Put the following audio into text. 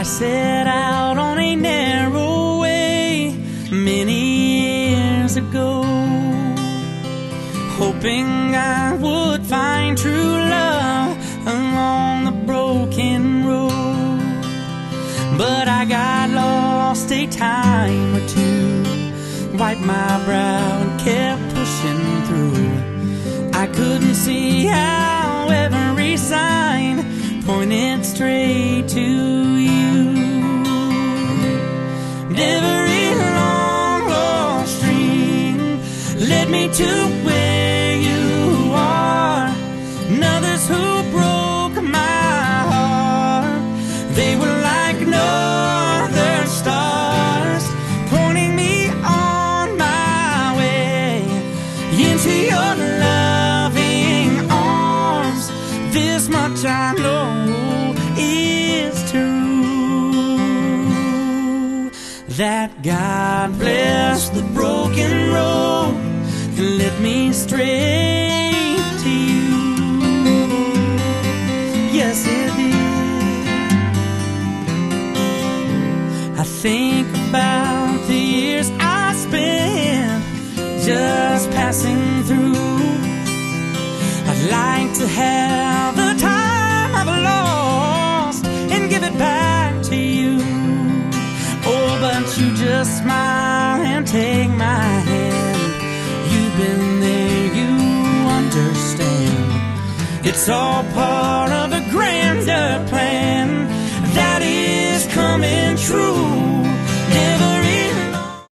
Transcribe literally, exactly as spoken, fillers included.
set out on a narrow way many years ago, hoping I would find true love along the broken road. But I got lost a time or two, wiped my brow and kept pushing through. I couldn't see how every sign pointed straight to you. And every long lost stream led me to where you are, and others who broke my heart, they were like no other stars, pointing me on my way into your loving arms. This much I know is true, that God bless the broken road and led me straight to you. Yes, it did. I think about the years I spent just passing through. I'd like to have the time I've lost and give it back to you. Oh, but you just smile and take my hand. You've been there, you understand. It's all part of a grander plan that is coming true.